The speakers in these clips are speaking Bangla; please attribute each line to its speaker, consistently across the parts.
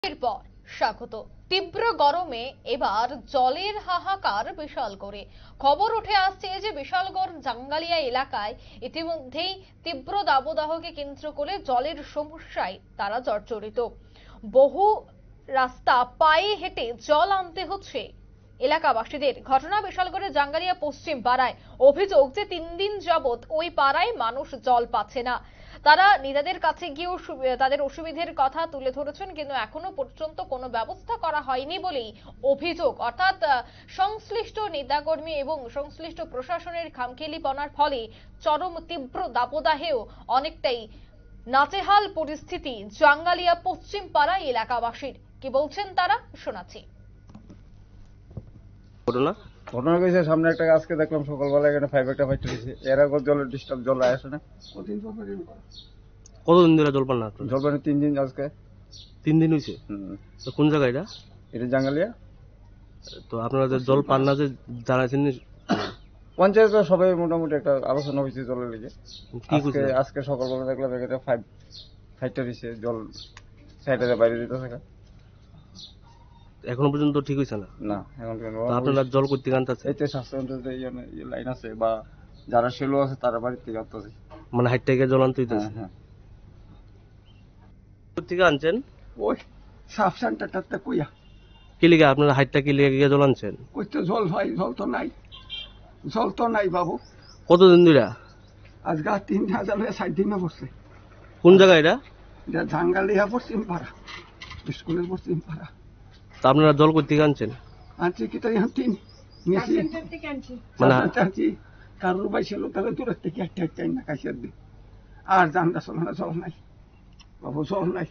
Speaker 1: এরপর স্বাগত। তীব্র গরমে এবার জলের হাহাকার বিশালগড়ে। খবর উঠে আসছে যে বিশালগড় জাঙ্গালিয়া এলাকায় ইতিমধ্যেই তীব্র দাবদাহকে কেন্দ্র করে জলের সমস্যায় তারা জর্জরিত। বহু রাস্তা পায়ে হেঁটে জল আনতে হচ্ছে এলাকাবাসীদের। ঘটনা বিশালগড়ের জাঙ্গালিয়া পশ্চিম পাড়ায়। অভিযোগ যে 3 দিন যাবত ওই পাড়ায় মানুষ জল পাচ্ছে না। তারা নিজেদের কাছে গিয়েও তাদের অসুবিধার কথা তুলে ধরেছেন, কিন্তু এখনো পর্যন্ত কোনো ব্যবস্থা করা হয়নি বলেই অভিযোগ। অর্থাৎ সংশ্লিষ্ট নেতাকর্মী এবং সংশ্লিষ্ট প্রশাসনের খামখেয়ালিপনার ফলে চরম তীব্র দাবদাহেও অনেকটাই নাজেহাল পরিস্থিতি জাঙ্গালিয়া পশ্চিম পাড়া এলাকাবাসীর। কি বলছেন তারা, শোনাচ্ছি।
Speaker 2: ঘটনা কইছে সামনে একটা আজকে দেখলাম সকালবেলা এখানে একটা ফাইট হয়েছে। এর আগে জলের ডিস্টার্ব জল আসে না।
Speaker 3: কতদিন ধরে জল পান না?
Speaker 2: জল পানি 3 দিন আজকে।
Speaker 3: 3 দিন হয়েছে। তো কোন জায়গা এটা?
Speaker 2: এটা জাঙ্গালিয়া।
Speaker 3: তো আপনারা যে জল পান না যে জানাইছেন
Speaker 2: পঞ্চায়েত সবাই মোটামুটি একটা আলোচনা হয়েছে জলের লেগে। আজকে সকালবেলা দেখলাম এখানে ফাইটটা হয়েছে, জল সাইডে বাইরে দিতে থাকে।
Speaker 3: এখনো পর্যন্ত ঠিক হইছে না?
Speaker 2: না, এখন
Speaker 3: আপনারা জল করতে আনতেছে?
Speaker 2: এইতে স্বাস্থ্য লাইন আছে বা যারা সেলো আছে তারা বাড়িতে আনতেছে।
Speaker 3: মানে হাইট থেকে জল আনতে হইতেছে?
Speaker 2: হ্যাঁ।
Speaker 3: থেকে আনছেন?
Speaker 2: ওই সাফ সেন্টারটাতে কইয়া।
Speaker 3: কি লিগা আপনারা হাইটটা কি লিগা গিয়ে জল আনছেন?
Speaker 2: ওই তো জল ভাই, জল তো নাই বাবু।
Speaker 3: কতদিন ধরে?
Speaker 2: আজকে 4 দিন বসছে।
Speaker 3: কোন জায়গা এটা?
Speaker 2: এটা জাঙ্গালিয়া পশ্চিম পাড়া, স্কুলের পশ্চিম পাড়া।
Speaker 3: তা আপনারা জল করতে আনছেন?
Speaker 2: আনছি কি তাই আনতেন মানে কারোর বাইছিল তাহলে দূরের থেকে একটা না কাশিয়ার দিন। আর জানটা চলে না, জল নাই বাবু, জল নাই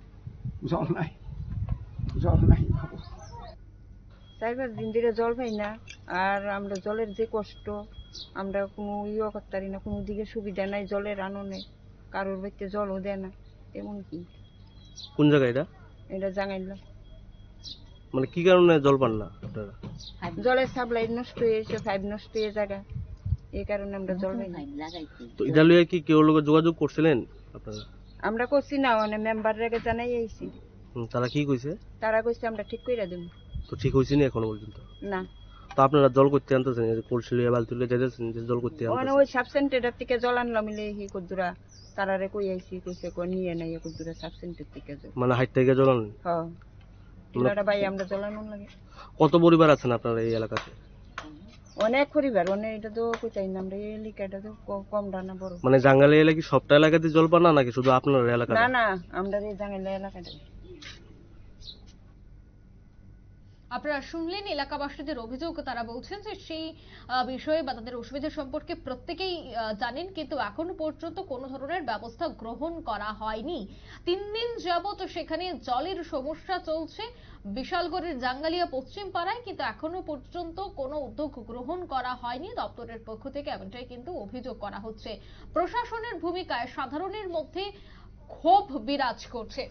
Speaker 2: বাবু।
Speaker 4: 4-5 দিন ধরে জল পাই না। আর আমরা জলের যে কষ্ট, আমরা কোনো করতে পারি না, কোনো দিকে সুবিধা নাই জলের আননে। কারোর বাড়িতে জলও দেয় না। এমন কি?
Speaker 3: কোন জায়গা এটা?
Speaker 4: এটা জাঙ্গাইলা।
Speaker 3: মানে কি কারণে জল পান না আপনারা?
Speaker 4: জলের সাপ্লাই নষ্ট হয়েছে, পাইপ নষ্ট হয়ে জায়গা, এই কারণে আমরা জল পাই না।
Speaker 3: তো এটা লইয়া কি কেউ লোক যোগাযোগ করছিলেন আপনারা?
Speaker 4: আমরা করছি না, মানে মেম্বার রেগে জানাই আইছি।
Speaker 3: তারা কি কইছে?
Speaker 4: তারা কইছে আমরা ঠিক কইরা দেব।
Speaker 3: তো ঠিক হইছে না এখনো পর্যন্ত?
Speaker 4: না।
Speaker 3: তো আপনারা জল করতে আনতেছেন, কলসি লইয়া বালতি লইয়া যাইতেছেন যে জল করতে আনতেছেন?
Speaker 4: মানে ওই সাব সেন্টার থেকে জল আনলাম মিলে হি কদ্দুরা তারারে কই আইছি, কইছে কই নিয়ে নাই কদ্দুরা সাব সেন্টার থেকে জল।
Speaker 3: মানে হাইট থেকে জল আনেন?
Speaker 4: হ্যাঁ। এলাটা ভাই আমরা জল আনন লাগে।
Speaker 3: কত পরিবার আছেন আপনারা এই এলাকাতে?
Speaker 4: অনেক পরিবার, অনেক। এটা তো কইতাই না আমরা, এই এলাকাটা তো কম ডানা বড়।
Speaker 3: মানে জাঙ্গালি এলাকা কি সবটা এলাকাতে জল পান না নাকি শুধু আপনার এলাকাতে?
Speaker 4: না, আমরা এই জাঙ্গালি এলাকাটা।
Speaker 1: আপনারা শুনলেন এলাকাবাসীদের অভিযোগ। তারা বলছেন যে সেই বিষয়ে বা তাদের অসুবিধা সম্পর্কে প্রত্যেকেই জানেন, কিন্তু এখনো পর্যন্ত কোনো ধরনের ব্যবস্থা গ্রহণ করা হয়নি। 3 দিন যাবত সেখানে জলের সমস্যা চলছে বিশালগড়ের জাঙ্গালিয়া পশ্চিম পাড়ায়, কিন্তু এখনো পর্যন্ত কোনো উদ্যোগ গ্রহণ করা হয়নি দপ্তরের পক্ষ থেকে, এমনটাই কিন্তু অভিযোগ করা হচ্ছে। প্রশাসনের ভূমিকায় সাধারণের মধ্যে ক্ষোভ বিরাজ করছে।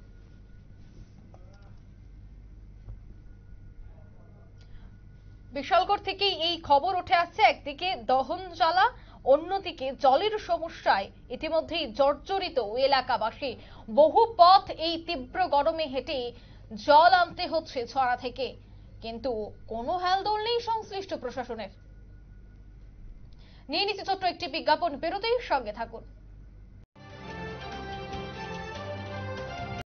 Speaker 1: বিশালগড় থেকে এই খবর উঠে আসছে। একদিকে দহন জ্বালা, অন্যদিকে জলের সমস্যায় ইতিমধ্যেই জর্জরিত এলাকাবাসী। বহু পথ এই তীব্র গরমে হেঁটে জল আনতে হচ্ছে ছড়া থেকে, কিন্তু কোনো হেলদোল নেই সংশ্লিষ্ট প্রশাসনের। নিয়ে নিচ্ছে ছোট্ট একটি বিজ্ঞাপন, বেরোতেই সঙ্গে থাকুন।